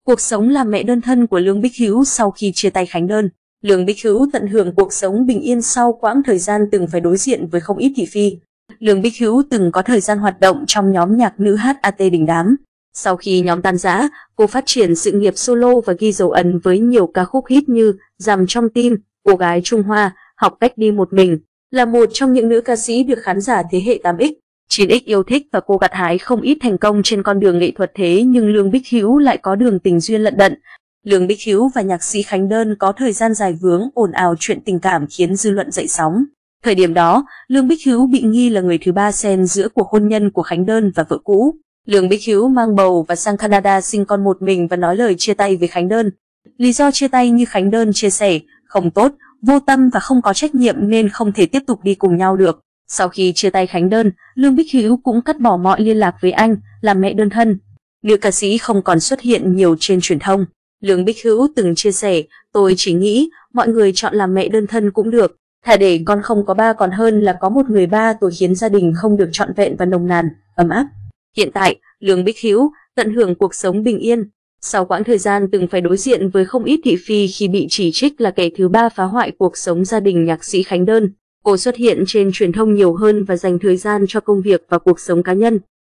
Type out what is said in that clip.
Cuộc sống làm mẹ đơn thân của Lương Bích Hữu sau khi chia tay Khánh Đơn. Lương Bích Hữu tận hưởng cuộc sống bình yên sau quãng thời gian từng phải đối diện với không ít thị phi. Lương Bích Hữu từng có thời gian hoạt động trong nhóm nhạc nữ HAT đình đám. Sau khi nhóm tan rã, cô phát triển sự nghiệp solo và ghi dấu ấn với nhiều ca khúc hit như Dằm trong tim, Cô gái Trung Hoa, Học cách đi một mình. Là một trong những nữ ca sĩ được khán giả thế hệ 8X, 9X yêu thích và cô gặt hái không ít thành công trên con đường nghệ thuật, thế nhưng Lương Bích Hữu lại có đường tình duyên lận đận. Lương Bích Hữu và nhạc sĩ Khánh Đơn có thời gian dài vướng ồn ào chuyện tình cảm khiến dư luận dậy sóng. Thời điểm đó, Lương Bích Hữu bị nghi là người thứ ba xen giữa cuộc hôn nhân của Khánh Đơn và vợ cũ. Lương Bích Hữu mang bầu và sang Canada sinh con một mình và nói lời chia tay với Khánh Đơn. Lý do chia tay như Khánh Đơn chia sẻ, không tốt, vô tâm và không có trách nhiệm nên không thể tiếp tục đi cùng nhau được. Sau khi chia tay Khánh Đơn, Lương Bích Hữu cũng cắt bỏ mọi liên lạc với anh, làm mẹ đơn thân. Nữ ca sĩ không còn xuất hiện nhiều trên truyền thông. Lương Bích Hữu từng chia sẻ, tôi chỉ nghĩ mọi người chọn làm mẹ đơn thân cũng được. Thà để con không có ba còn hơn là có một người ba tuổi khiến gia đình không được trọn vẹn và nồng nàn, ấm áp. Hiện tại, Lương Bích Hữu tận hưởng cuộc sống bình yên. Sau quãng thời gian từng phải đối diện với không ít thị phi khi bị chỉ trích là kẻ thứ ba phá hoại cuộc sống gia đình nhạc sĩ Khánh Đơn, cô xuất hiện trên truyền thông nhiều hơn và dành thời gian cho công việc và cuộc sống cá nhân.